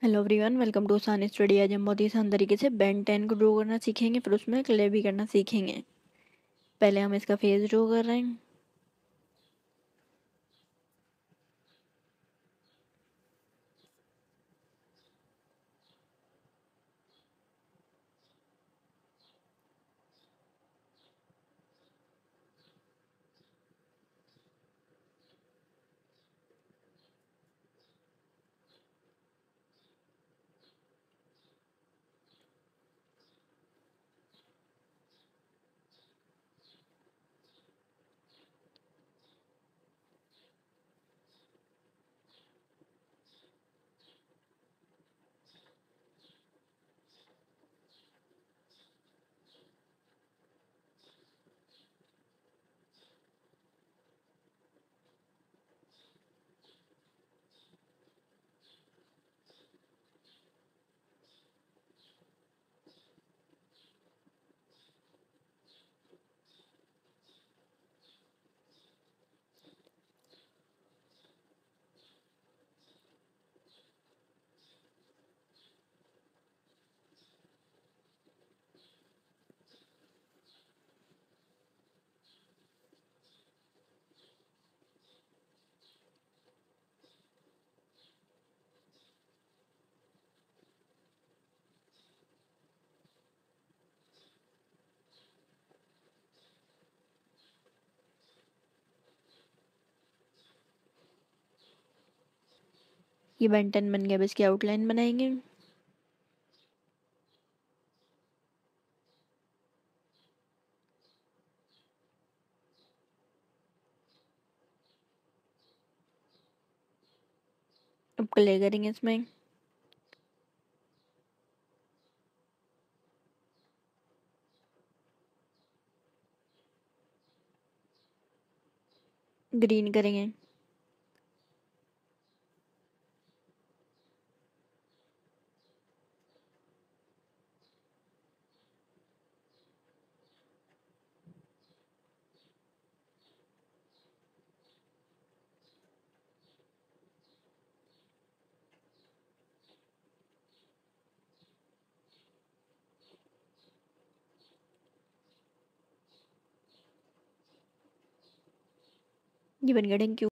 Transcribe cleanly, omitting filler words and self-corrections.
Hello everyone, welcome to Aasan study. आज हम बहुत ही आसान तरीके से बेन 10 को ड्रॉ करना सीखेंगे, फिर उसमें क्ले भी करना सीखेंगे। पहले हम इसका फेस ड्रॉ कर रहे हैं। ये बेन 10 बन गया। अब इसकी आउटलाइन बनाएंगे। अब क्ले करेंगे इसमें। ग्रीन करेंगे। ये बन गया। Thank you.